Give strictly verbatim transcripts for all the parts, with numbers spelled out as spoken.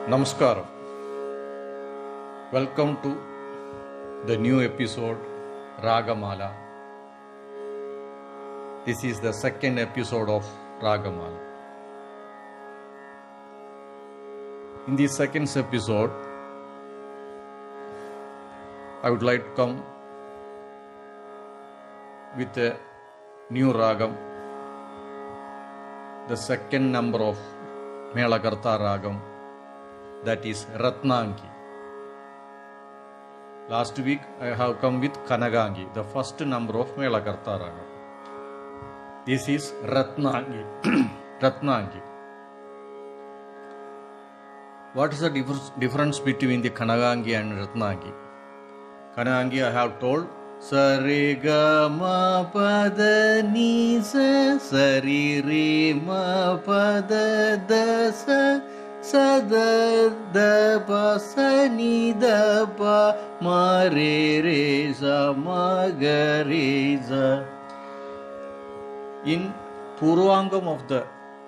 Namaskaram. Welcome to the new episode Ragamala. This is the second episode of Ragamala. In this second episode, I would like to come with a new Ragam, the second number of Melakarta Ragam, that is Ratnangi. Last week I have come with Kanagangi, the first number of Melakarta Ragam. This is Ratnangi. Ratnangi. What is the difference, difference between the Kanagangi and Ratnangi? Kanagangi I have told Sa re ga ma pa da ni sa sa re re ma pa da da sa sa da da pa sa ni da pa ma re re sa ma ga re sa. In Purvangam of the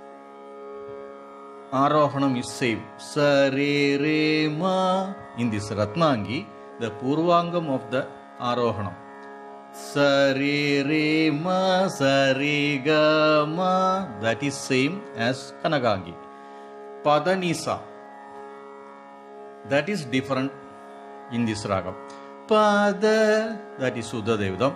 Arohanam is same. Sa re re ma. In this Ratnangi, the Purvangam of the Arohanam. Sa re re ma sa re ga ma, that is same as Kanagangi. Padanisa, that is different in this ragam. Pada, that is Suddha Devadam.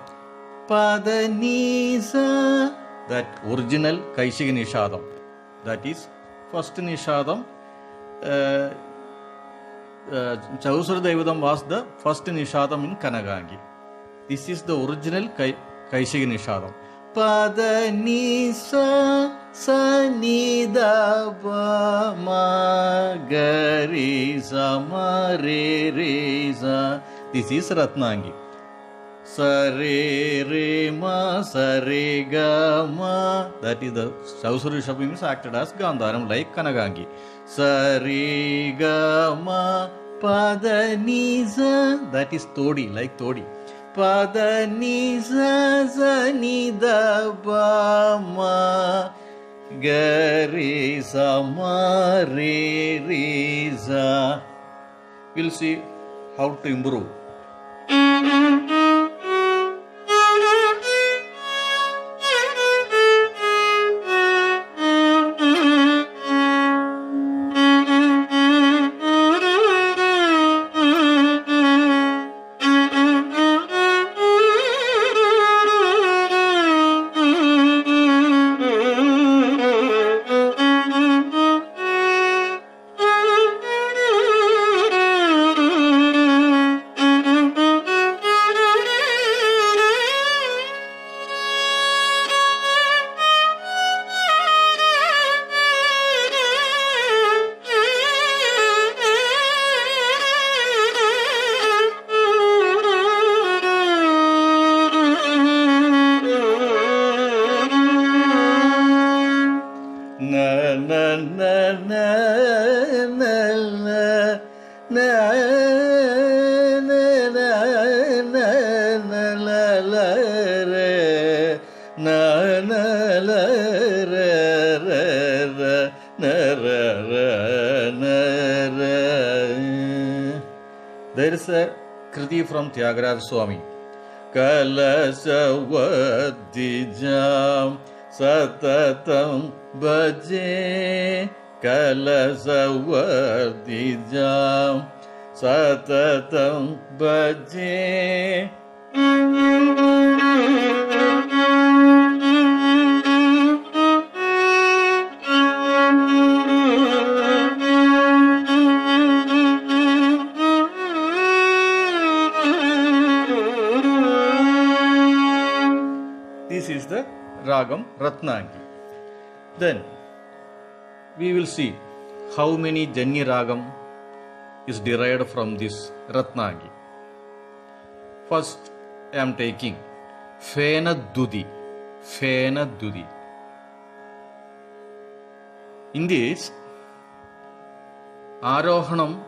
Padanisa, that original Kaishika Nishadam, that is first Nishadam. Uh, uh, Chahusara Devadam was the first Nishadam in Kanagangi. This is the original Kai, Kaishika Nishadam. Pada ni sa sa ni da pa ma ga re sa ma re re sa. This is Ratnangi. Sa re re ma sa re ga ma. That is the Chahusara Rishabham is acted as Gandharam like Kanagangi. Sa re ga ma pada ni sa. That is Todi like Todi. Pada ni sa sa ni da pa ma ga re sa ma re re sa. We'll see how to improve. There is a kriti from Tyagaraja Swami. Kalasavadijam satatam bhaje. Kalasavadijam satatam bhaje. This is the Ragam Ratnangi. Then we will see how many Janya Ragam is derived from this Ratnangi. First, I am taking Fena Dudi. Fena Dudi. In this, Arohanam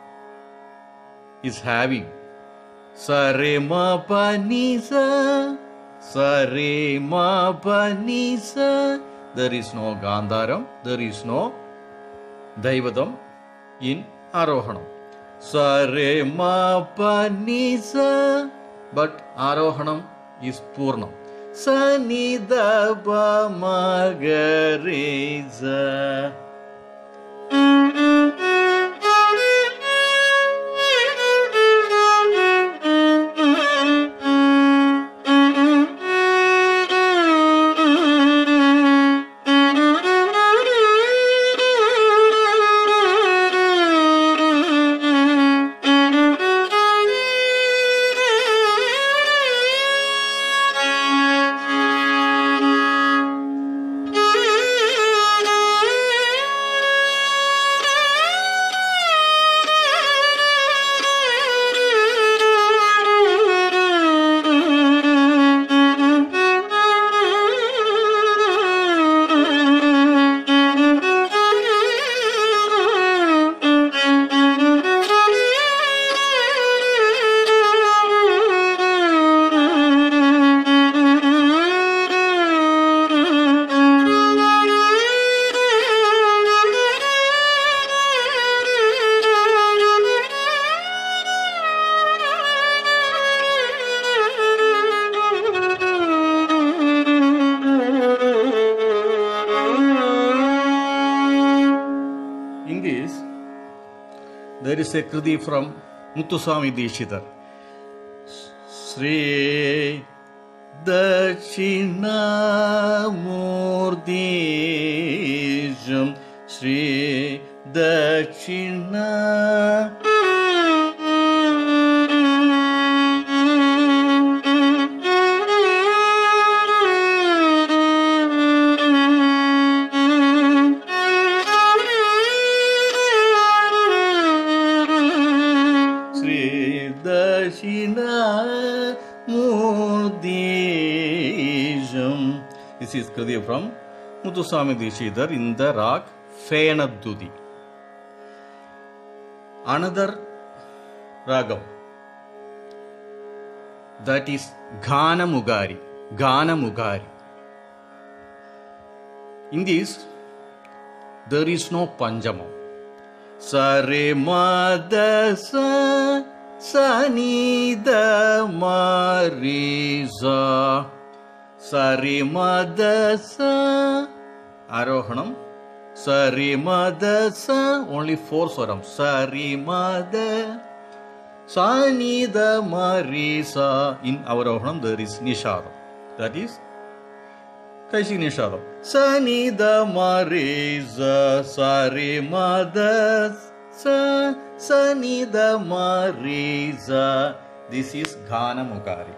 is having Sa re ma pa ni sa. Sa re ma pa ni sa. There is no Gandharam, there is no Daivadam, in Arohanam. Sa re ma pa ni sa, but Arohanam is Purnam. Sa ni da pa ma ga re za. There is a kriti from Muthuswami Dikshithar. Sri Dakshinamurtijam Sri Dakshina Murdijam. This is kriti from Muthuswami Dikshithar in the rag Fenadudi. Another ragam, that is Ghana Mugari. Ghana Mugari. In this, there is no Panjamam. Sa re ma da sa sa ni da ma re za. Sa re ma da sa. Arohanam. Sa re ma da sa. Only four swaram. Sa re ma da sa ni da ma re sa. In Avarohanam there is Nishadam. That is Kaishik Nishadam. Sa ni da ma re za. Sa re ma da sa. Sa ni da ma re za. This is Ghana Mukari.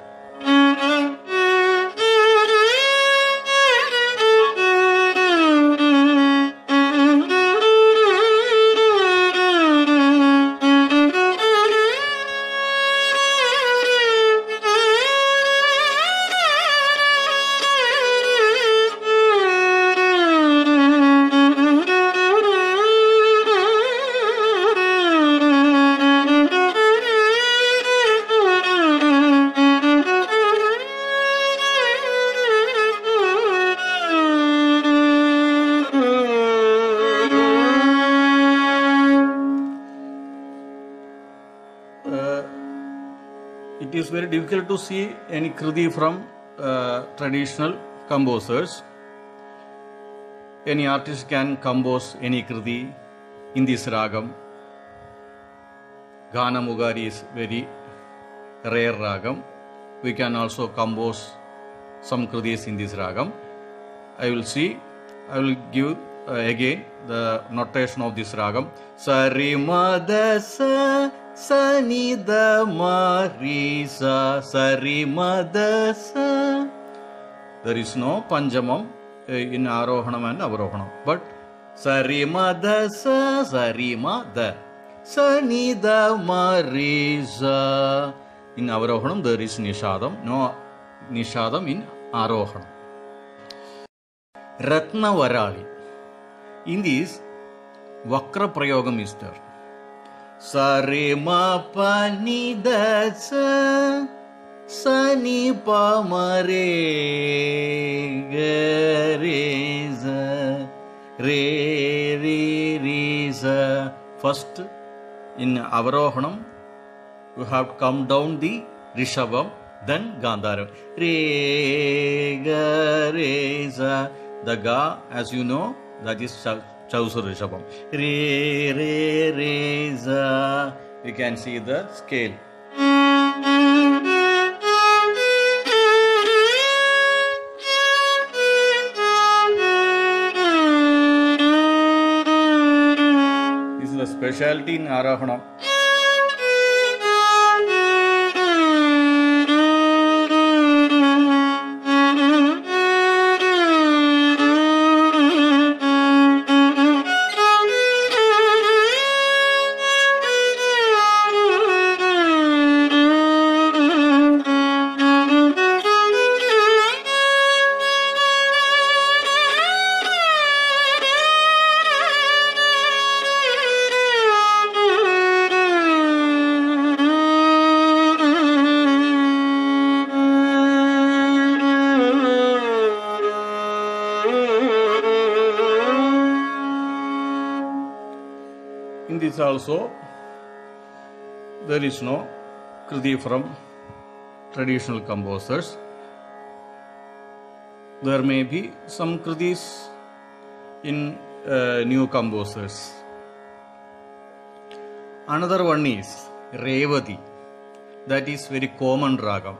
It is very difficult to see any kriti from uh, traditional composers. Any artist can compose any kriti in this ragam. Ghana Mugari is very rare ragam. We can also compose some kritis in this ragam. I will see, I will give uh, again the notation of this ragam. Sa re ma da sa. Sa ni da ma re sa. Sa re ma da sa. There is no Panjamam in Arohanam and Avarohanam. But sa re ma da sa. Sa re ma da. Sa ni da ma re sa. In Avarohanam there is Nishadam. No Nishadam in Arohanam. Ratna Varali. In this, Vakra Prayogam is there. Sa re ma pa ni da sa. Sa ni pa ma re ga re za. Re re re za. First, in Avarohanam, you have come down the Rishabam, then Gandharam. Re, ga, re, za. The ga, as you know, that is Chausar Rishabam. Re, re, re, za. You can see the scale. This is the specialty in Arohanam. In this also, there is no kriti from traditional composers. There may be some kritis in uh, new composers. Another one is Revati. That is very common ragam.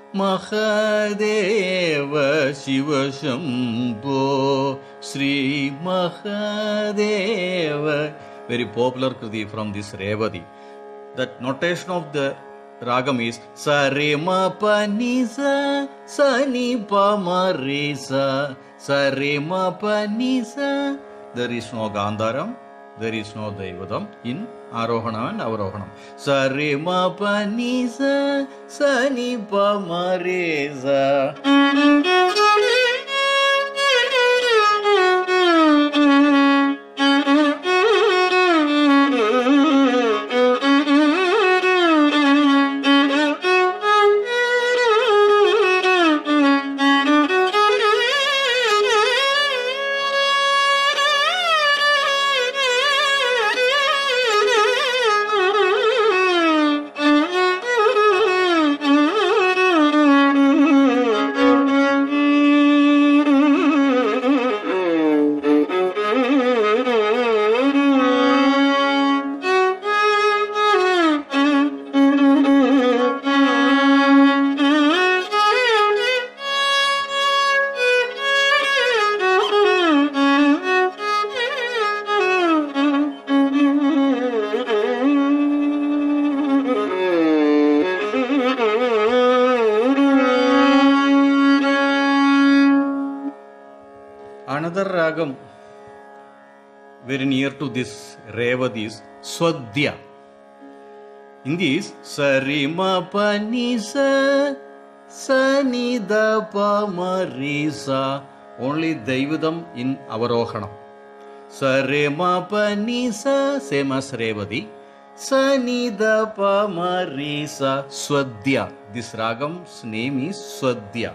Mahadeva Shiva Shambho Sri Mahadeva. Very popular kriti from this Revati. That notation of the ragam is Sa Re Ma Pa Ni Sa Sa Ni Pa Ma Re Sa Sa Re Ma Pa Ni Sa. There is no Gandharam, there is no Daivadam in Arohanam and Avarohanam. Sa Re Ma Pa Ni Sa Sa Ni Pa Ma Re Sa. Another ragam very near to this Revati is Swadhya. In this, Sa Re Ma Pa Ni Sa Sa Ni Da Pa Ma Re Sa. Only Daivadam in Avarohanam. Sa Re Ma Pa Ni Sa, same as Revati. Sa Ni Da Pa Ma Re Sa. Swadhya. This ragam's name is Swadhya.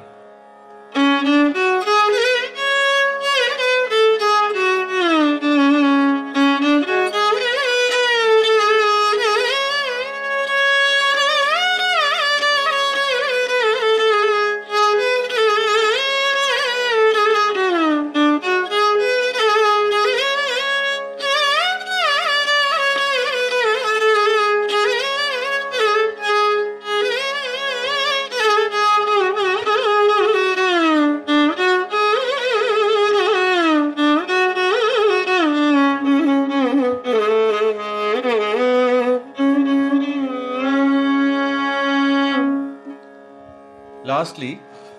Lastly,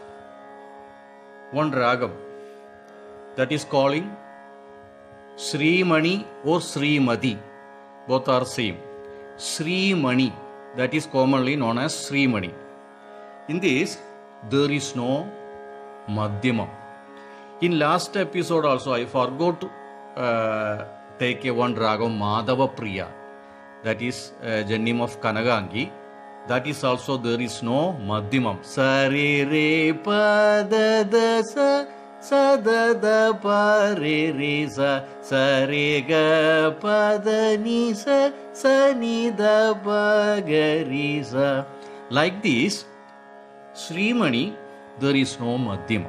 one ragam that is calling Sri Mani or Sri Mati. Both are same. Sri Mani, that is commonly known as Sri Mani. In this, there is no Madhyamam. In last episode also, I forgot to uh, take a one ragam Madhava Priya. That is uh, Jannim of Kanagangi. That is also there is no Madhyamam. Sa re re pa da da sa sa da da pa re re sa sa re ga pa da ni sa sa ni da pa ga re sa. Like this, Srimani, there is no madhyama.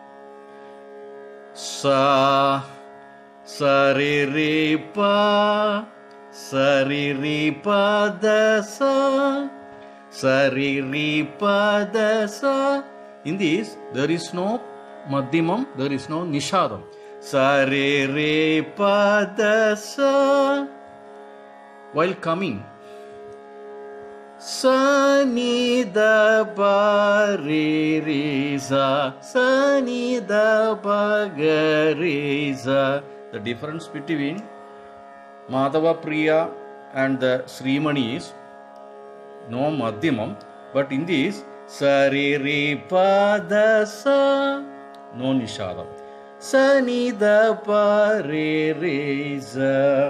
Sa sa re re pa sa re re pa da sa sa re re pa da sa. In this, there is no madhyamam, there is no nishadam. Sa re re pa da sa. While coming, sa ni da pa re re sa sa ni da pa ga re sa. The difference between Madhava Priya and the Srimani is no madhyamam, but in this sa re re pa da sa, no nishadam. Sa ni da pa re re sa.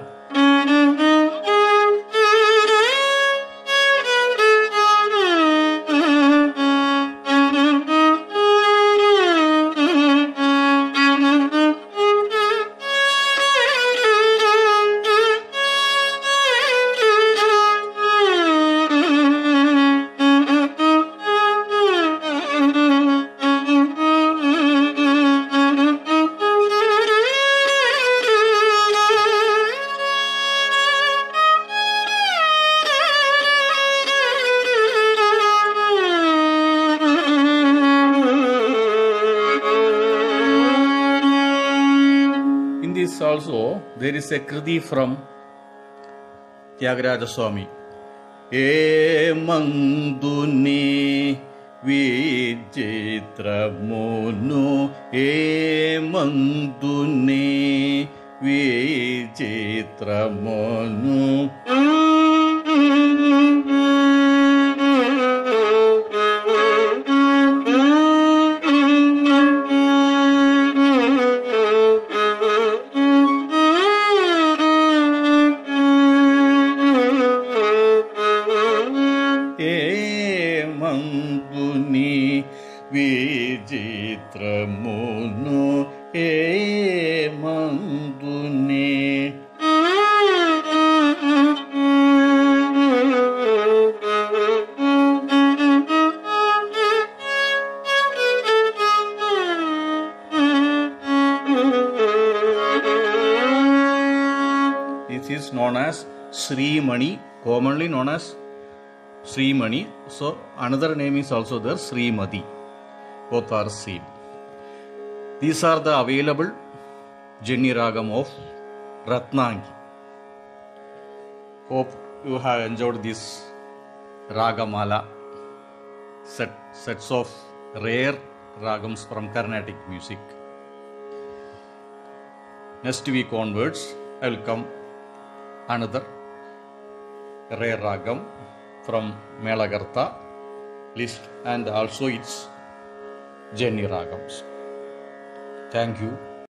Also, there is a kriti from Tyagaraja Swami. E manduni vijitra monu, e manduni vijitra monu. Vijitra monu e manduni. This is known as Srimani, commonly known as Srimani. So another name is also there, Srimati. Both are seen. These are the available Jani Ragam of Ratnangi. Hope you have enjoyed this Ragamala, set, sets of rare Ragams from Carnatic music. Next week onwards, I will come another rare Ragam from Melagartha list and also its Jani Ragams. Thank you.